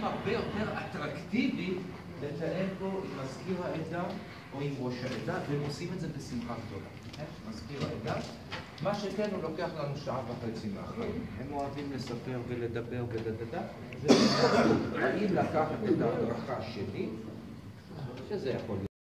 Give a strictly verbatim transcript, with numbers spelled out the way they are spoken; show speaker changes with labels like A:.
A: הרבה יותר אטרקטיבי לתאם פה עם מזכיר העדה או עם ראש העדה, והם עושים את זה בשמחה גדולה. מזכיר העדה, מה שכן הוא לוקח לנו שעה וחצי מהחיים. הם אוהבים לספר ולדבר ולדדה, והאם לקחת את ההדרכה שלי, שזה יכול להיות